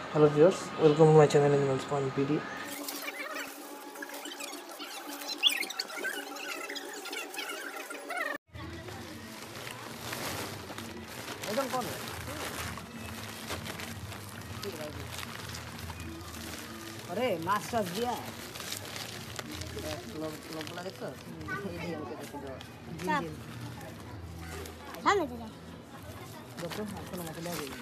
Hello viewers, welcome to my channel Animals Point PD. अरे master दिया लोगला देखो ये दिया मुझे देखो जी सामने से जा देखो आपको ना चले गई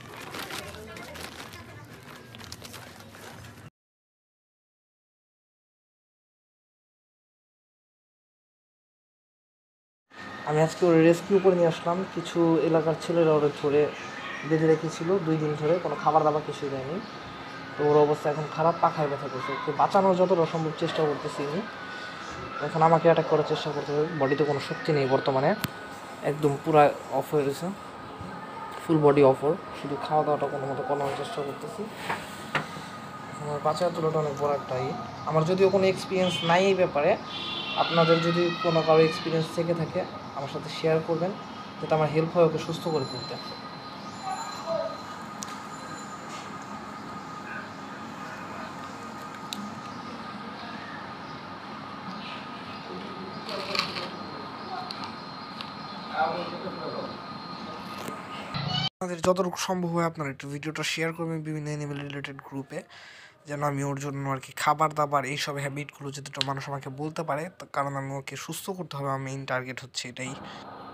আমি আজকে ওর রেস্কিউ করে নিয়ে আসলাম। কিছু এলাকার ছেলেরা ওরা ধরে বেঁধে রেখেছিল 2 দিন ধরে, কোনো খাবার দাবার কিছুই দেয়নি। তো ওর অবস্থা এখন খারাপ, পাখায় ব্যথা করছে। ওকে বাঁচানোর যতটা সম্ভব চেষ্টা করতেছি আমি। এখন আমাকে অ্যাটাক করার চেষ্টা করতে হবে। বডিতে কোনো শক্তি নেই বর্তমানে, একদম পুরো অফ হয়ে গেছে, ফুল বডি অফ। শুধু খাওয়া দাওয়াটা কোনো মতো করানোর চেষ্টা করতেছি। আমার বাঁচার তোলাটা অনেক বড় একটা আমার যদিও কোনো এক্সপিরিয়েন্স নাই এই ব্যাপারে। আপনাদের যদি কোনো কারো এক্সপিরিয়েন্স থেকে থাকে আমার সাথে শেয়ার করবেন, যাতে আমার হেল্প হয় ওকে সুস্থ করে তুলতে। আপনাদের যতটুকু সম্ভব হয় আপনারা একটু ভিডিওটা শেয়ার করবেন বিভিন্ন অ্যানিমেল রিলেটেড গ্রুপে, যেন আমি ওর জন্য আর কি খাবার দাবার এইসব হ্যাবিটগুলো যাতে মানুষ আমাকে বলতে পারে, কারণ আমি ওকে সুস্থ করতে হবে। আমার মেইন টার্গেট হচ্ছে এটাই।